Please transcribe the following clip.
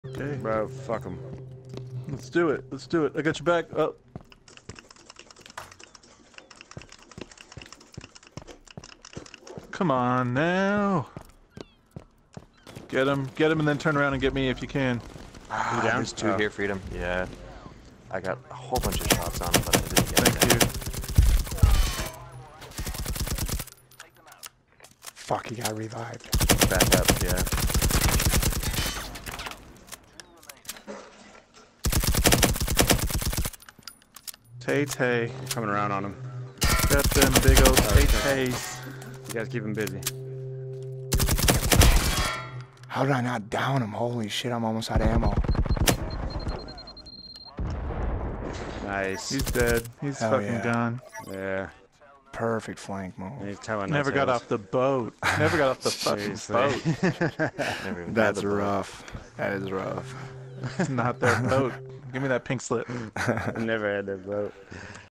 Okay. Bro, fuck him. Let's do it. Let's do it. I got your back. Oh. Come on now. Get him, and then turn around and get me if you can. You down? There's two here, Freedom. Yeah. I got a whole bunch of shots on him, but I didn't get him. Thank you. Fuck, he got revived. Back up, yeah. Tay. Coming around on him. Got them big old Tay-Tays. You guys keep him busy. How did I not down him? Holy shit, I'm almost out of ammo. Nice. He's dead. He's Hell fucking yeah. gone. Yeah. Perfect flank And move. he's telling Never got off the boat. Never got off the fucking boat. Never even That's had the boat. rough. That is rough. It's not their boat. Give me that pink slip. Never had that boat.